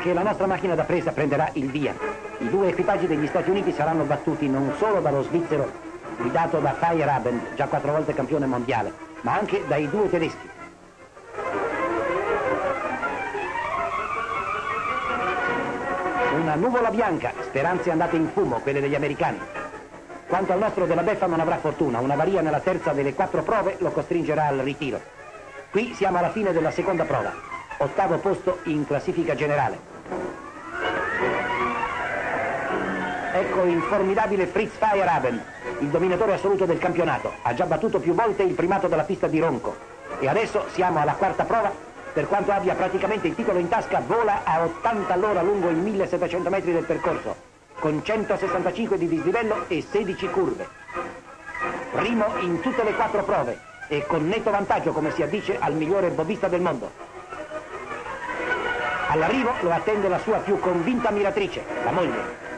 anche la nostra macchina da presa prenderà il via. I due equipaggi degli Stati Uniti saranno battuti non solo dallo svizzero guidato da Feyerabend, già 4 volte campione mondiale, ma anche dai due tedeschi. Una nuvola bianca, speranze andate in fumo, quelle degli americani. Quanto al nostro Della Beffa non avrà fortuna, una avaria nella terza delle 4 prove lo costringerà al ritiro. Qui siamo alla fine della seconda prova, 8° posto in classifica generale. Ecco il formidabile Fritz Feyerabend, il dominatore assoluto del campionato. Ha già battuto più volte il primato della pista di Ronco. E adesso siamo alla 4ª prova. Per quanto abbia praticamente il titolo in tasca, vola a 80 all'ora lungo i 1700 metri del percorso, con 165 di dislivello e 16 curve. Primo in tutte le 4 prove e con netto vantaggio, come si addice, al migliore bobista del mondo. All'arrivo lo attende la sua più convinta ammiratrice, la moglie.